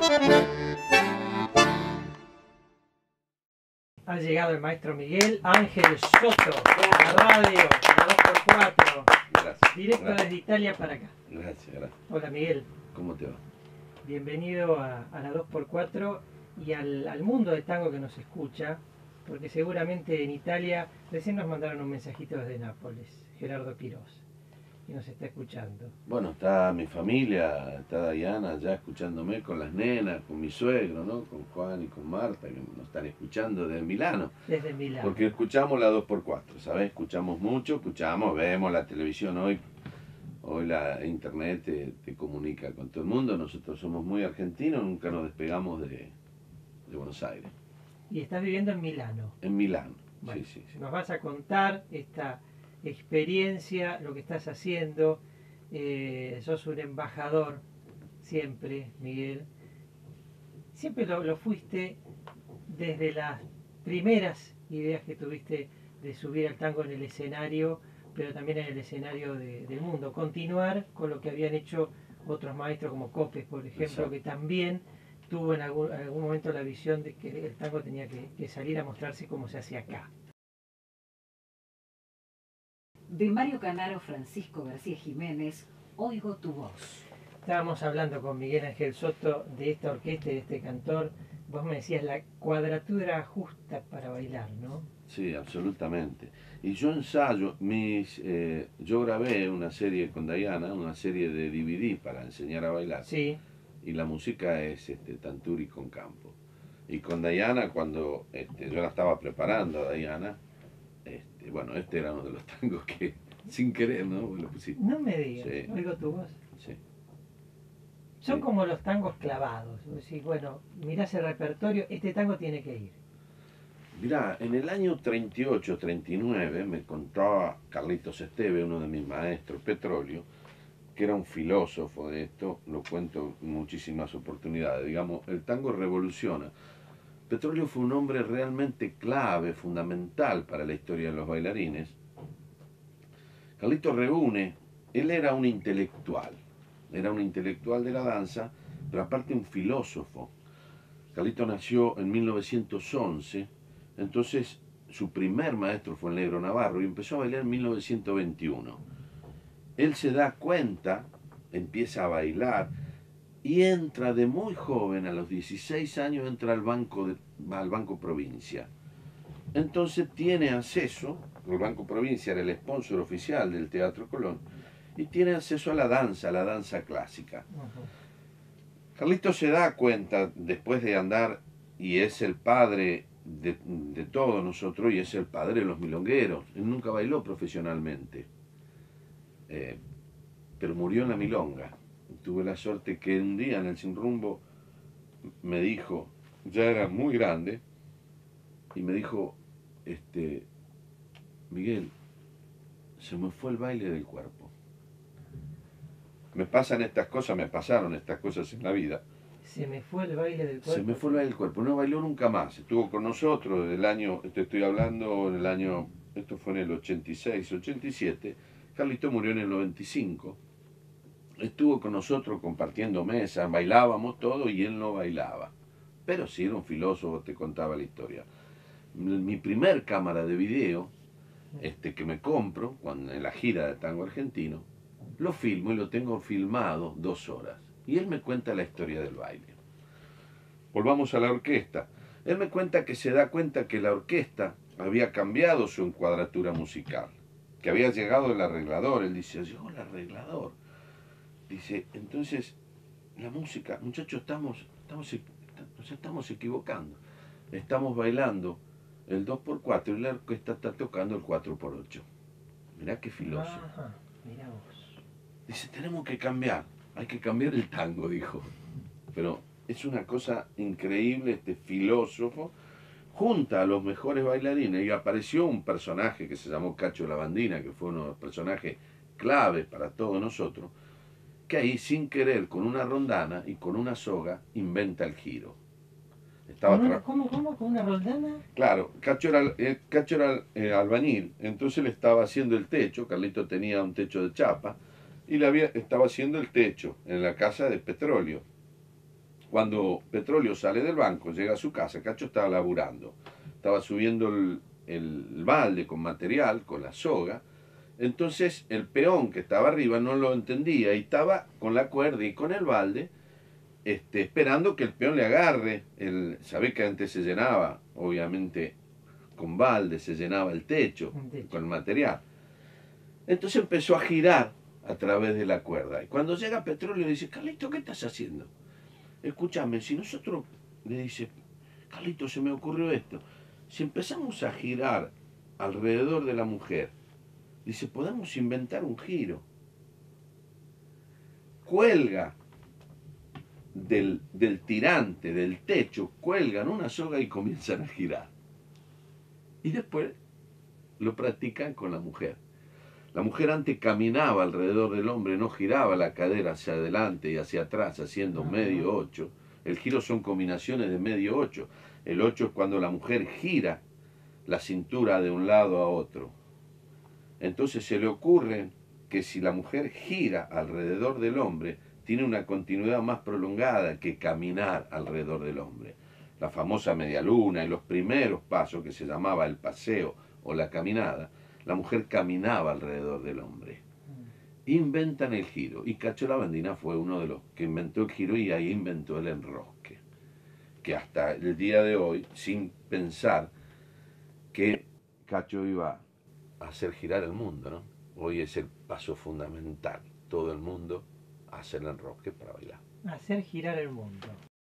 Ha llegado el maestro Miguel Ángel Soto, a la radio, a la 2x4, Gracias. directo Gracias. desde Italia para acá. Gracias, gracias. Hola Miguel, ¿Cómo te va? bienvenido a la 2x4 y al mundo del tango que nos escucha, porque seguramente en Italia, recién nos mandaron un mensajito desde Nápoles, Gerardo Quirós, y nos está escuchando. Bueno, está mi familia, está Diana ya escuchándome con las nenas, con mi suegro, ¿no? Con Juan y con Marta, que nos están escuchando desde Milano. Desde Milán. Porque escuchamos la 2x4, ¿sabes? Escuchamos mucho, vemos la televisión hoy. Hoy la internet te comunica con todo el mundo. Nosotros somos muy argentinos, nunca nos despegamos de Buenos Aires. Y estás viviendo en Milano. En Milán, Bueno, sí. nos vas a contar esta experiencia, lo que estás haciendo. Sos un embajador siempre, Miguel. Siempre lo fuiste desde las primeras ideas que tuviste de subir al tango en el escenario, pero también en el escenario del mundo. Continuar con lo que habían hecho otros maestros como Copes, por ejemplo, Exacto. que también tuvo en algún momento la visión de que el tango tenía que salir a mostrarse como se hace acá. De Mario Canaro, Francisco García Jiménez, Oigo tu voz. Estábamos hablando con Miguel Ángel Soto de esta orquesta y de este cantor. Vos me decías la cuadratura justa para bailar, ¿no? Sí, absolutamente. Y yo ensayo, yo grabé una serie con Diana, una serie de DVD para enseñar a bailar. Sí. Y la música es Tanturi con Campo. Y con Diana, cuando yo la estaba preparando a Diana, bueno, este era uno de los tangos que, sin querer, ¿no? Lo pusiste. No me digas, Sí. Oigo tu voz. Sí. Son Sí. como los tangos clavados. Vos decís, bueno, mirás el repertorio, este tango tiene que ir. Mirá, en el año 38, 39, me contaba Carlitos Esteve, uno de mis maestros, Petróleo, que era un filósofo de esto, lo cuento en muchísimas oportunidades. Digamos, el tango revoluciona. Petróleo fue un hombre realmente clave, fundamental para la historia de los bailarines. Carlitos reúne, él era un intelectual de la danza, pero aparte un filósofo. Carlitos nació en 1911, entonces su primer maestro fue el Negro Navarro y empezó a bailar en 1921. Él se da cuenta, empieza a bailar y entra de muy joven, a los 16 años, entra al Banco Provincia. Entonces tiene acceso, el Banco Provincia era el sponsor oficial del Teatro Colón, y tiene acceso a la danza clásica. Carlitos se da cuenta, después de andar, y es el padre de todos nosotros, y es el padre de los milongueros. Él nunca bailó profesionalmente, pero murió en la milonga. Tuve la suerte que un día en el Sin Rumbo me dijo, ya era muy grande, y me dijo, Miguel, se me fue el baile del cuerpo. Me pasaron estas cosas en la vida. Se me fue el baile del cuerpo. Se me fue el baile del cuerpo, no bailó nunca más. Estuvo con nosotros desde el año, te estoy hablando del año, esto fue en el 86, 87. Carlito murió en el 95. Estuvo con nosotros compartiendo mesas, bailábamos todo y él no bailaba. Pero sí era un filósofo, te contaba la historia. Mi primer cámara de video, que me compro en la gira de tango argentino, lo filmo y lo tengo filmado 2 horas. Y él me cuenta la historia del baile. Volvamos a la orquesta. Él me cuenta que se da cuenta que la orquesta había cambiado su encuadratura musical, que había llegado el arreglador. Él dice, llegó el arreglador. Dice, entonces, la música, muchachos, nos estamos equivocando. Estamos bailando el 2x4 y la orquesta está tocando el 4x8. Mirá qué filósofo. Ajá, mirá vos. Dice, tenemos que cambiar, hay que cambiar el tango, dijo. Pero es una cosa increíble, este filósofo junta a los mejores bailarines y apareció un personaje que se llamó Cacho Lavandina, que fue uno de los personajes claves para todos nosotros, que ahí sin querer con una rondana y con una soga inventa el giro. ¿Cómo? ¿Con una roldana? Claro, Cacho era albañil, entonces le estaba haciendo el techo. Carlito tenía un techo de chapa y estaba haciendo el techo en la casa de Petróleo. Cuando Petróleo sale del banco, llega a su casa, Cacho estaba laburando. Estaba subiendo el balde con material, con la soga. Entonces el peón que estaba arriba no lo entendía y estaba con la cuerda y con el balde esperando que el peón le agarre. Sabés que antes se llenaba, obviamente, con balde, se llenaba el techo con el material. Entonces empezó a girar a través de la cuerda. Y cuando llega Petróleo le dice, Carlito, ¿qué estás haciendo? Escúchame, si nosotros, le dice, Carlito, se me ocurrió esto. Si empezamos a girar alrededor de la mujer, dice, podemos inventar un giro. Cuelga del tirante, del techo, cuelgan una soga y comienzan a girar. Y después lo practican con la mujer. La mujer antes caminaba alrededor del hombre, no giraba la cadera hacia adelante y hacia atrás, haciendo medio 8. El giro son combinaciones de medio 8. El 8 es cuando la mujer gira la cintura de un lado a otro. Entonces se le ocurre que si la mujer gira alrededor del hombre, tiene una continuidad más prolongada que caminar alrededor del hombre. La famosa media luna y los primeros pasos que se llamaba el paseo o la caminada, la mujer caminaba alrededor del hombre. Inventan el giro y Cacho Lavandina fue uno de los que inventó el giro y ahí inventó el enrosque. Que hasta el día de hoy, sin pensar que Cacho iba a hacer girar el mundo, ¿no? Hoy es el paso fundamental. Todo el mundo hace el enrosque para bailar. Hacer girar el mundo.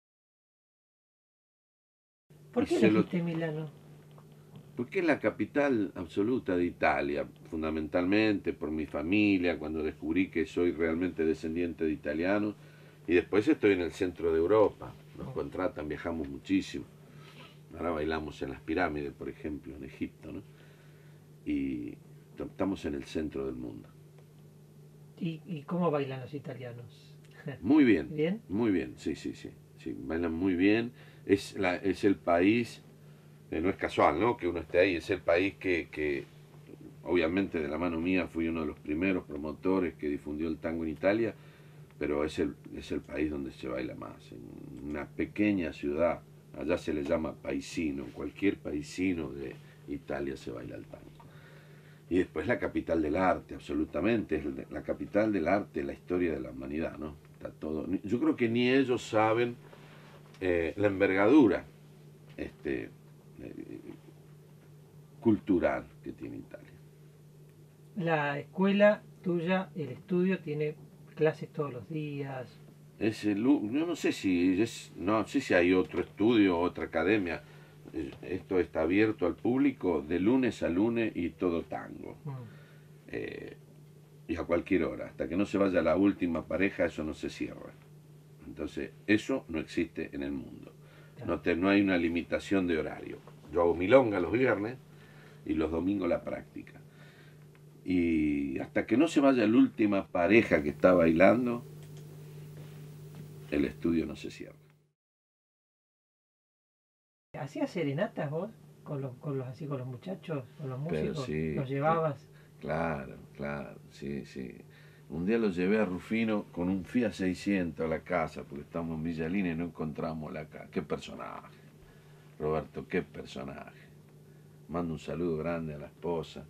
¿Por qué elegiste Milano? Porque es la capital absoluta de Italia, fundamentalmente por mi familia, cuando descubrí que soy realmente descendiente de italianos, y después estoy en el centro de Europa, nos contratan, viajamos muchísimo. Ahora bailamos en las pirámides, por ejemplo, en Egipto, ¿no? Y estamos en el centro del mundo. ¿Y cómo bailan los italianos? Muy bien. ¿Bien? Muy bien, sí, bailan muy bien. Es el país, no es casual, ¿no?, que uno esté ahí, es el país que obviamente de la mano mía fui uno de los primeros promotores que difundió el tango en Italia, pero es el país donde se baila más, en una pequeña ciudad, allá se le llama paisino, cualquier paisino de Italia se baila el tango. Y después la capital del arte, absolutamente, es la capital del arte, la historia de la humanidad, ¿no? Está todo. Yo creo que ni ellos saben la envergadura cultural que tiene Italia. La escuela tuya, el estudio, tiene clases todos los días. Yo no sé si hay otro estudio o otra academia. Esto está abierto al público de lunes a lunes y todo tango. Y a cualquier hora. Hasta que no se vaya la última pareja, eso no se cierra. Entonces, eso no existe en el mundo. No hay una limitación de horario. Yo hago milonga los viernes y los domingos la práctica. Y hasta que no se vaya la última pareja que está bailando, el estudio no se cierra. ¿Hacías serenatas vos con los muchachos, con los músicos? Pero sí, ¿Los llevabas? Claro, sí. Un día lo llevé a Rufino con un Fiat 600 a la casa, porque estamos en Villa Lina y no encontramos la casa. ¡Qué personaje! Roberto, qué personaje. Mando un saludo grande a la esposa.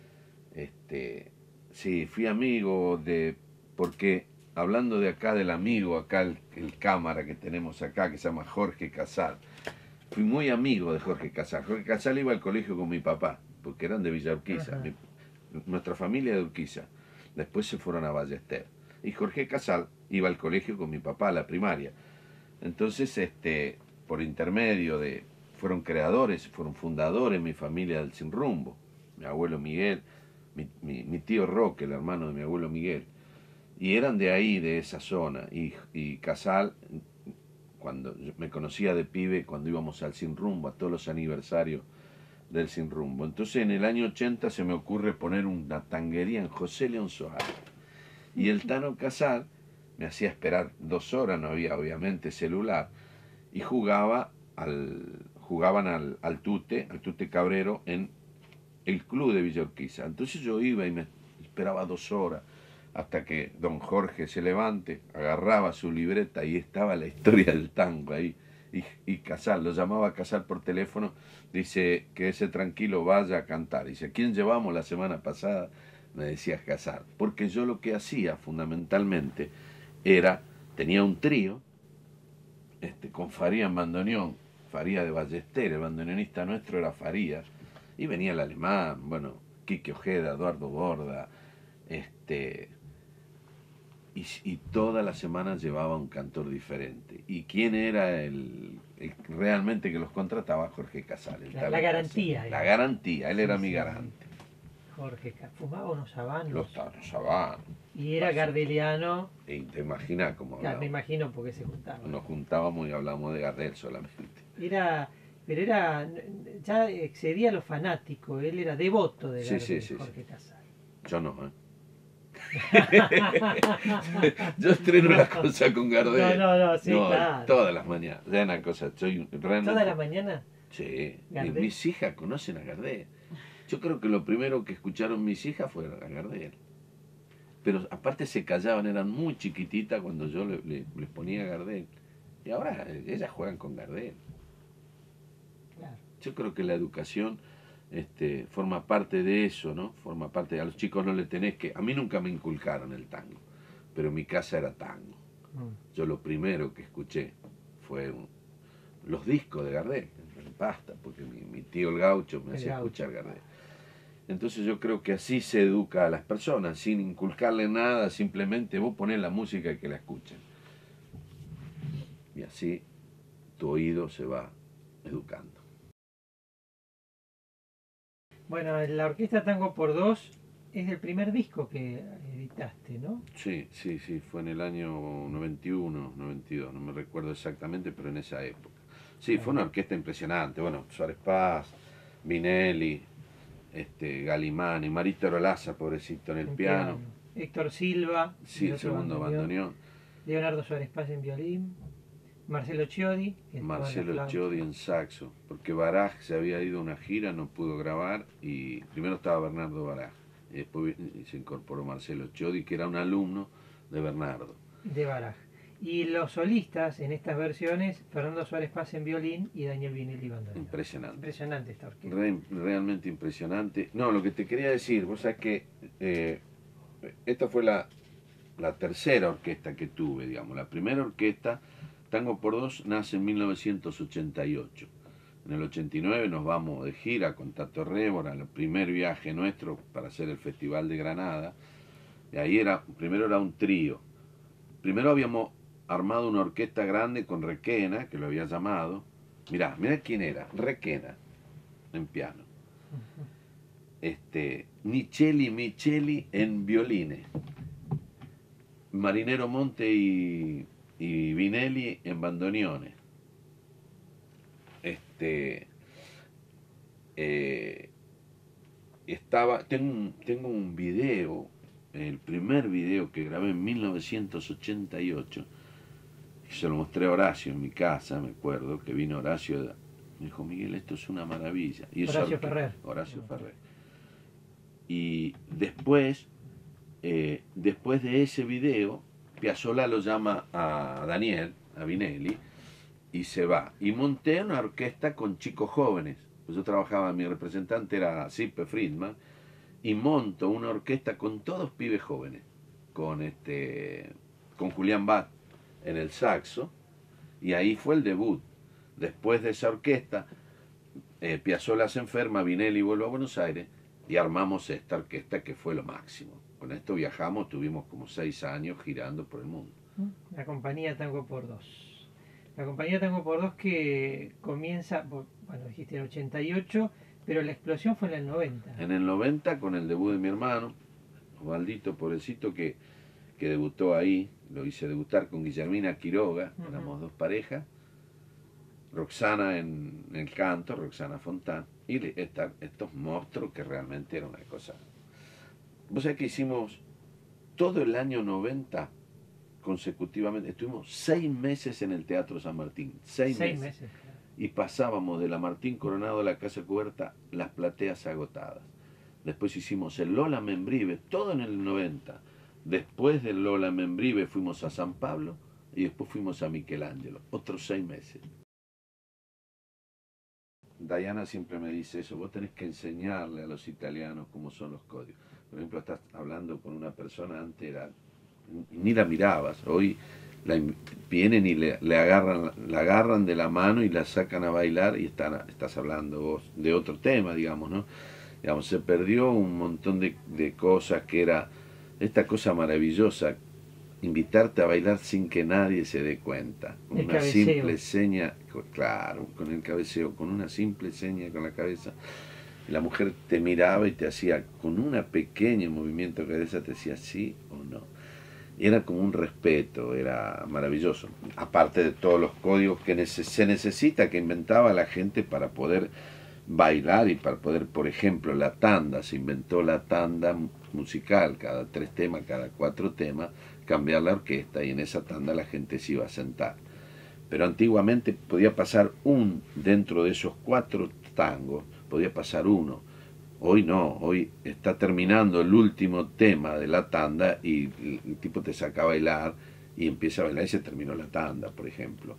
Sí, fui amigo porque hablando de acá del amigo, acá el cámara que tenemos acá, que se llama Jorge Casal, fui muy amigo de Jorge Casal. Jorge Casal iba al colegio con mi papá, porque eran de Villa Urquiza. Nuestra familia de Urquiza. Después se fueron a Ballester. Y Jorge Casal iba al colegio con mi papá, a la primaria. Entonces, por intermedio fueron fundadores mi familia del Sin Rumbo. Mi abuelo Miguel, mi tío Roque, el hermano de mi abuelo Miguel. Y eran de ahí, de esa zona. Y Casal, cuando me conocía de pibe, cuando íbamos al Sin Rumbo, a todos los aniversarios del Sin Rumbo. Entonces en el año 80 se me ocurre poner una tanguería en José León Suárez. Y el Tano Casal me hacía esperar 2 horas, no había obviamente celular, y jugaban al Tute Cabrero en el club de Villa Urquiza. Entonces yo iba y me esperaba 2 horas hasta que don Jorge se levante, agarraba su libreta y estaba la historia del tango ahí. Y Casal, lo llamaba a Casal por teléfono, dice que ese tranquilo vaya a cantar. Dice, ¿quién llevamos la semana pasada? Me decía Casal. Porque yo lo que hacía fundamentalmente era, tenía un trío, con Faría en bandoneón, Faría de Ballester, el bandoneonista nuestro era Faría, y venía el alemán, bueno, Quique Ojeda, Eduardo Borda, y toda la semana llevaba un cantor diferente. ¿Y quién era el realmente que los contrataba? Jorge Casal. La garantía. La garantía, él era mi sí. garante. Jorge fumaba unos habanos. Los habanos. Y era gardeliano. Y te imaginas cómo Claro, hablábamos. me imagino porque se juntaban. Nos juntábamos y hablábamos de Gardel solamente. Pero ya excedía lo fanático, él era devoto de Gardel, Jorge Casal. Yo no, ¿eh? Yo estreno las cosas con Gardel. No, sí, claro. Todas las mañanas. Ya una cosa, soy realmente... ¿Todas las mañanas? Sí. ¿Gardel? Mis hijas conocen a Gardel. Yo creo que lo primero que escucharon mis hijas fue a Gardel. Pero aparte se callaban, eran muy chiquititas cuando yo les ponía Gardel. Y ahora ellas juegan con Gardel. Claro. Yo creo que la educación forma parte de eso, ¿no? Forma parte, a los chicos no le tenés que... A mí nunca me inculcaron el tango, pero en mi casa era tango. Yo lo primero que escuché fue los discos de Gardel, en pasta, porque mi tío el gaucho me hacía escuchar Gardel. Entonces yo creo que así se educa a las personas, sin inculcarle nada, simplemente vos ponés la música y que la escuchen. Y así tu oído se va educando. Bueno, la Orquesta Tango por Dos es el primer disco que editaste, ¿no? Sí, fue en el año 91, 92, no me recuerdo exactamente, pero en esa época. Sí, fue una orquesta impresionante, bueno, Suárez Paz, Vinelli, Galimani, Marito Rolaza, pobrecito, en el piano. Héctor Silva, sí, el segundo bandoneón. Leonardo Suárez Paz en violín. Marcelo Chiodi. Marcelo Chiodi en saxo, porque Baraj se había ido a una gira, no pudo grabar, y primero estaba Bernardo Baraj, y después se incorporó Marcelo Chiodi, que era un alumno de Bernardo. De Baraj. Y los solistas en estas versiones, Fernando Suárez Paz en violín y Daniel Vinelli bandoneón. Impresionante. Impresionante esta orquesta. Realmente impresionante. No, lo que te quería decir, vos sabés que esta fue la tercera orquesta que tuve, digamos. La primera orquesta, Tango por Dos, nace en 1988. En el 89 nos vamos de gira con Tato Révora, el primer viaje nuestro para hacer el Festival de Granada. Y ahí primero era un trío. Primero habíamos armado una orquesta grande con Requena, que lo había llamado. Mirá quién era, Requena, en piano. Micheli en violines. Marinero Monte y Vinelli en bandoneones. Tengo un video, el primer video que grabé en 1988, se lo mostré a Horacio en mi casa, me acuerdo, que vino Horacio, me dijo, Miguel, esto es una maravilla. Y Horacio Ferrer. Horacio Ferrer. Y después de ese video, Piazzolla lo llama a Daniel, a Vinelli, y se va. Y monté una orquesta con chicos jóvenes. Pues yo trabajaba, mi representante era Sippe Friedman, y monto una orquesta con todos pibes jóvenes, con Julián Bat en el saxo, y ahí fue el debut. Después de esa orquesta, Piazzolla se enferma, Vinelli vuelve a Buenos Aires, y armamos esta orquesta que fue lo máximo. Con esto viajamos, tuvimos como 6 años girando por el mundo. La compañía Tango por Dos. La compañía Tango por Dos que comienza, bueno, dijiste en el 88, pero la explosión fue en el 90. En el 90 con el debut de mi hermano, Osvaldito, pobrecito, que debutó ahí, lo hice debutar con Guillermina Quiroga, éramos dos parejas, Roxana en el canto, Roxana Fontán, y estos monstruos que realmente era una cosa. Vos sabés que hicimos todo el año 90 consecutivamente, estuvimos 6 meses en el Teatro San Martín, 6 meses. Y pasábamos de la Martín Coronado a la Casa Cubierta, las plateas agotadas. Después hicimos el Lola Membrive, todo en el 90. Después del Lola Membrive fuimos a San Pablo y después fuimos a Michelangelo, otros 6 meses. Diana siempre me dice eso, vos tenés que enseñarle a los italianos cómo son los códigos. Por ejemplo, estás hablando con una persona, antes era, ni la mirabas, hoy vienen y la agarran de la mano y la sacan a bailar y estás hablando vos de otro tema, digamos, ¿no? Digamos, se perdió un montón de cosas que era esta cosa maravillosa, invitarte a bailar sin que nadie se dé cuenta, con El una cabeceo. simple seña, claro, con el cabeceo, con una simple seña con la cabeza. La mujer te miraba y te hacía, con un pequeño movimiento de cabeza, te decía sí o no. Era como un respeto, era maravilloso. Aparte de todos los códigos que se necesita, que inventaba la gente para poder bailar y para poder, por ejemplo, la tanda, se inventó la tanda musical, cada 3 temas, cada 4 temas, cambiar la orquesta y en esa tanda la gente se iba a sentar. Pero antiguamente podía pasar dentro de esos 4 tangos, podía pasar uno. Hoy no, hoy está terminando el último tema de la tanda y el tipo te saca a bailar y empieza a bailar y se terminó la tanda, por ejemplo.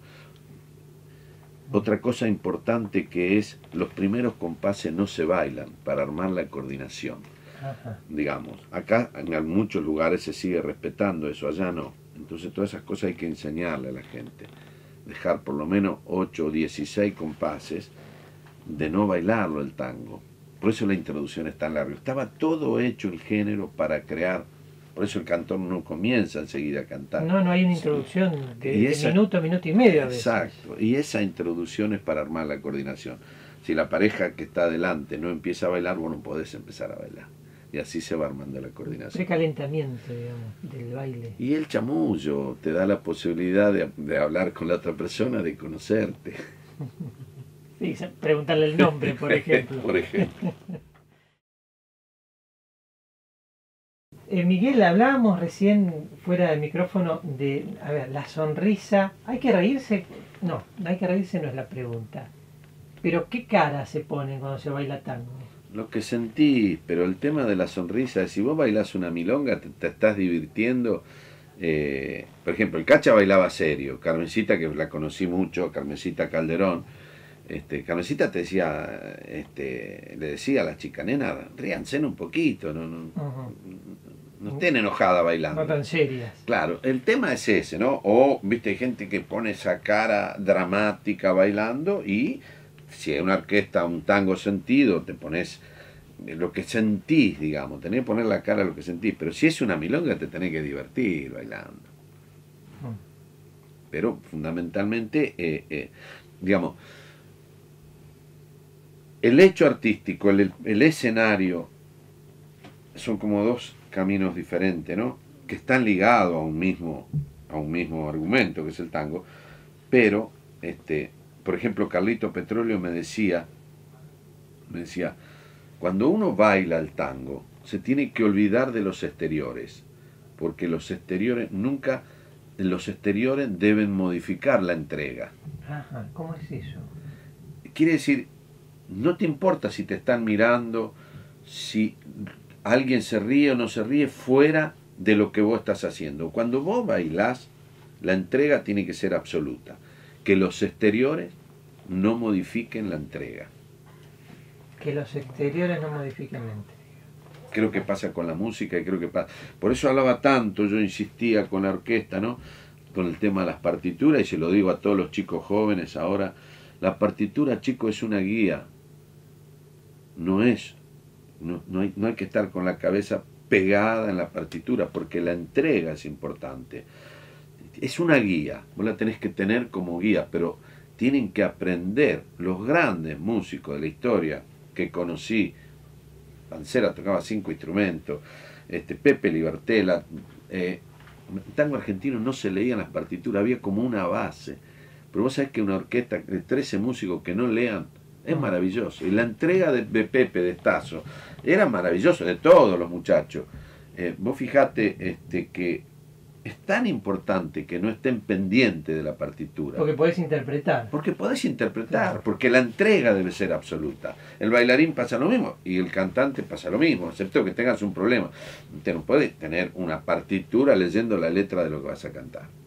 Otra cosa importante que es, los primeros compases no se bailan para armar la coordinación. Ajá. Digamos, acá en muchos lugares se sigue respetando eso, allá no. Entonces todas esas cosas hay que enseñarle a la gente. Dejar por lo menos 8 o 16 compases de no bailarlo el tango. Por eso la introducción es tan larga. Estaba todo hecho el género para crear. Por eso el cantor no comienza enseguida a cantar. No hay una introducción de Y minuto y medio a veces. Exacto. Y esa introducción es para armar la coordinación. Si la pareja que está adelante no empieza a bailar, vos no podés empezar a bailar. Y así se va armando la coordinación. Precalentamiento, digamos, del baile. Y el chamullo te da la posibilidad de hablar con la otra persona, de conocerte. Sí, preguntarle el nombre, por ejemplo. Por ejemplo. Miguel, hablábamos recién fuera del micrófono de, a ver, la sonrisa. ¿Hay que reírse? No hay que reírse, no es la pregunta. Pero ¿qué cara se pone cuando se baila tango? Lo que sentís, pero el tema de la sonrisa, si vos bailás una milonga, te estás divirtiendo. Por ejemplo, el Cacha bailaba serio. Carmencita, que la conocí mucho, Carmencita Calderón. Carmencita te decía, le decía a la chica, nena, ríanse un poquito, no estén enojadas bailando. No tan serias. Claro, el tema es ese, ¿no? O, viste, hay gente que pone esa cara dramática bailando y si es una orquesta, un tango sentido, te pones lo que sentís, digamos, tenés que poner la cara a lo que sentís, pero si es una milonga te tenés que divertir bailando. Pero fundamentalmente, digamos, el hecho artístico, el escenario, son como 2 caminos diferentes, ¿no? Que están ligados a un mismo argumento, que es el tango, pero, por ejemplo, Carlito Petróleo me decía, cuando uno baila el tango, se tiene que olvidar de los exteriores, porque los exteriores deben modificar la entrega. Ajá, ¿cómo es eso? Quiere decir, no te importa si te están mirando, si alguien se ríe o no se ríe, fuera de lo que vos estás haciendo. Cuando vos bailás, la entrega tiene que ser absoluta. Que los exteriores no modifiquen la entrega. Que los exteriores no modifiquen la entrega. Creo que pasa con la música y creo que pasa. Por eso hablaba tanto, yo insistía con la orquesta, ¿no? Con el tema de las partituras, y se lo digo a todos los chicos jóvenes ahora, la partitura, chicos, es una guía. No hay que estar con la cabeza pegada en la partitura, porque la entrega es importante. Es una guía, vos la tenés que tener como guía, pero tienen que aprender los grandes músicos de la historia que conocí. Pancera tocaba 5 instrumentos, Pepe Libertela, en tango argentino no se leían las partituras, había como una base. Pero vos sabés que una orquesta de 13 músicos que no lean es maravilloso. Y la entrega de Pepe, de Tazo, era maravilloso, de todos los muchachos. Vos fijate que es tan importante que no estén pendientes de la partitura. Porque podés interpretar. Porque podés interpretar, Claro. porque la entrega debe ser absoluta. El bailarín pasa lo mismo y el cantante pasa lo mismo, excepto que tengas un problema. Usted no puede tener una partitura leyendo la letra de lo que vas a cantar.